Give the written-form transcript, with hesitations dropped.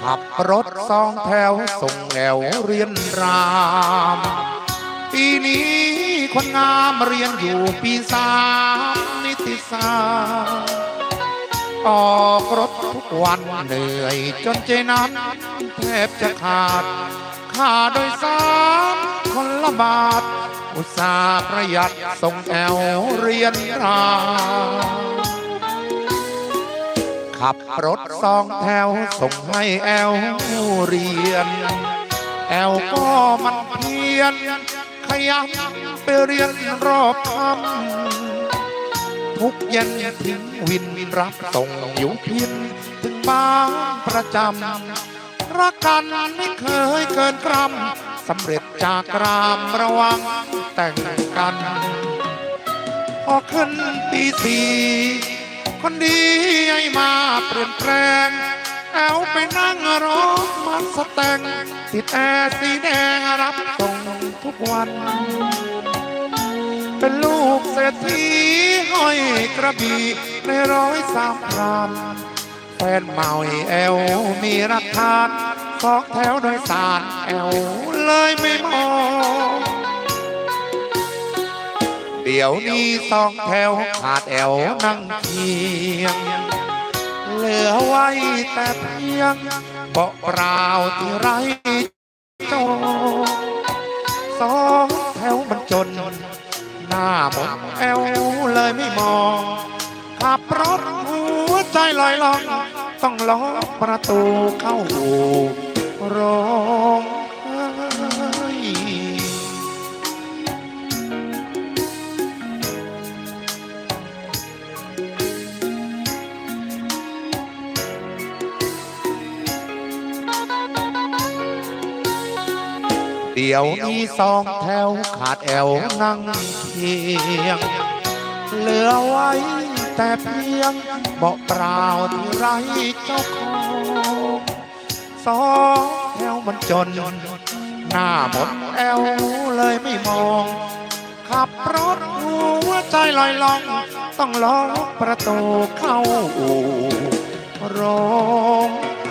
ขับรถสองแถวส่งแอวเรียนรามปีนี้คนงามเรียนอยู่ปี3นิติศาสตร์ออกรถทุกวันเหนื่อยจนใจนั้นแทบจะขาดค่าโดยสารคนละบาทอุตส่าห์ประหยัดส่งแอวเรียนรามขับรถสองแถวส่งให้แอวเรียนแอวก็มันเพียรขยันไปเรียนรอบค่ำทุกเย็นทิ้งวินรับส่งอยู่พินถึงบ้านประจำรักกันไม่เคยเกินกรำสำเร็จจากรามระวังแต่งกันพอขึ้นปี4คนดีให้มาเปลี่ยนแปลงแอวไปนั่งรถมัสแตงติดแอร์สีแดงรับส่งทุกวันเป็นลูกเศรษฐีห้อยกระบี่ใน103 พรามแฟนเมาแอวมีรักทานสองแถวโดยสารแอวเลยไม่มองเดี๋ยวนี้สองแถวขาดแอวนั่งเคียงเหลือไว้แต่เพียงเบาะเปล่าที่ไร้โจสองแถวมันจนหน้าหมดแอวเลยไม่มองขับรถหัวใจลอยล่องต้องล็อกประตูเข้าโรงเดี๋ยวนี้สองแถวขาดแอวนั่งเคียงเหลือไว้แต่เพียงเบาะเปล่าที่ไร้เจ้าของสองแถวมันจนหน้าหมดแอวเลยไม่มองขับรถหัวใจลอยล่องต้องล็อกประตูเข้าโรง